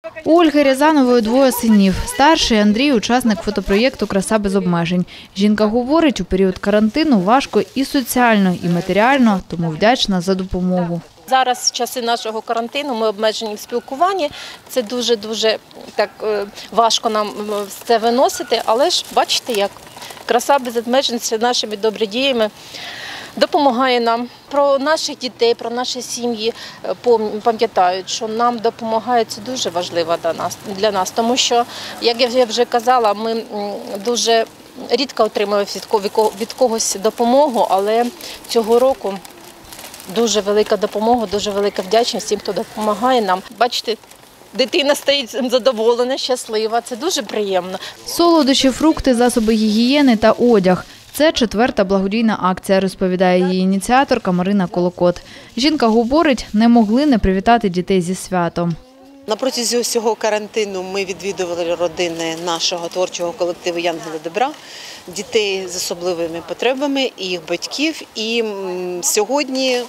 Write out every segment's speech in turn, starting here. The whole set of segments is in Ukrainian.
У Ольги Рязанової двоє синів. Старший Андрій – учасник фотопроєкту «Краса без обмежень». Жінка говорить, у період карантину важко і соціально, і матеріально, тому вдячна за допомогу. Зараз, в часи нашого карантину, ми обмежені в спілкуванні. Це дуже так важко нам це виносити, але ж бачите, як «Краса без обмежень» з нашими добродіями допомагає нам. Про наших дітей, про наші сім'ї пам'ятають, що нам допомагає, це дуже важливо для нас. Тому що, як я вже казала, ми дуже рідко отримуємо від когось допомогу, але цього року дуже велика допомога, дуже велика вдячність всім, хто допомагає нам. Бачите, дитина стоїть задоволена, щаслива, це дуже приємно. Солодощі, фрукти, засоби гігієни та одяг – це 4-та благодійна акція, розповідає її ініціаторка Марина Колокот. Жінка говорить, не могли не привітати дітей зі святом. На протязі усього карантину ми відвідували родини нашого творчого колективу «Янголи добра», дітей з особливими потребами і їх батьків. І сьогодні,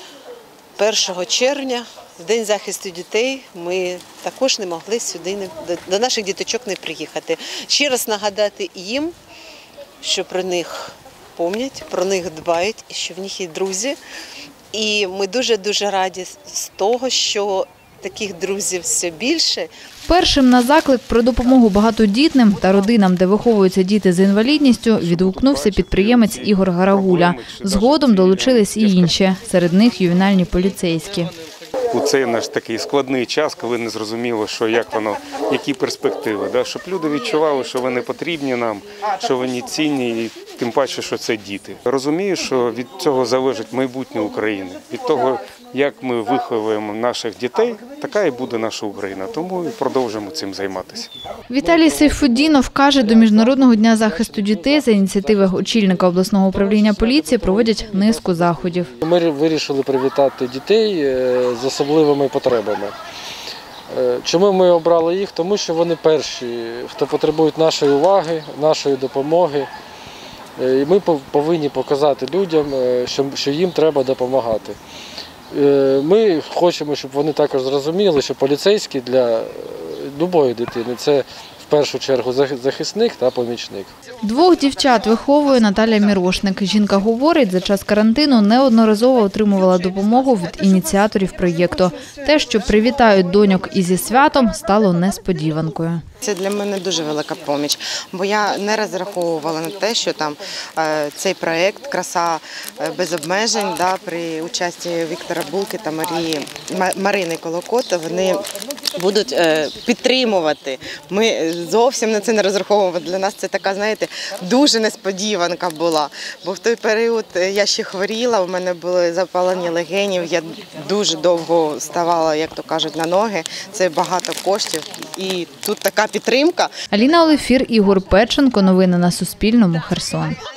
1 червня, в День захисту дітей, ми також не могли сюди, до наших діточок не приїхати. Ще раз нагадати їм, що про них пам'ятають, про них дбають, і що в них є друзі. І ми дуже раді з того, що таких друзів все більше. Першим на заклик про допомогу багатодітним та родинам, де виховуються діти з інвалідністю, відгукнувся підприємець Ігор Гарагуля. Згодом долучились і інші, серед них ювенальні поліцейські. У цей наш такий складний час, коли не зрозуміло, що як воно, які перспективи, щоб люди відчували, що вони потрібні нам, що вони цінні, і тим паче, що це діти. Розумію, що від цього залежить майбутнє України, від того, як ми виховуємо наших дітей, така і буде наша Україна. Тому і продовжимо цим займатися. Віталій Сайфуддінов каже, до Міжнародного дня захисту дітей за ініціативи очільника обласного управління поліції проводять низку заходів. Ми вирішили привітати дітей з особливими потребами. Чому ми обрали їх? Тому що вони перші, хто потребують нашої уваги, нашої допомоги. І ми повинні показати людям, що їм треба допомагати. Ми хочемо, щоб вони також зрозуміли, що поліцейський для будь-якої дитини – це в першу чергу захисник та помічник. Двох дівчат виховує Наталя Мірошник. Жінка говорить, за час карантину неодноразово отримувала допомогу від ініціаторів проєкту. Те, що привітають доньок і зі святом, стало несподіванкою. Це для мене дуже велика поміч, бо я не розраховувала на те, що там цей проєкт «Краса без обмежень» при участі Віктора Булки та Марини Колокот, вони будуть підтримувати. Ми зовсім на це не розраховували. Для нас це така, знаєте, дуже несподіванка була. Бо в той період я ще хворіла, у мене були запалення легенів, я дуже довго ставала, як то кажуть, на ноги. Це багато коштів і тут така підтримка. Аліна Олефір, Ігор Печенко. Новини на Суспільному. Херсон.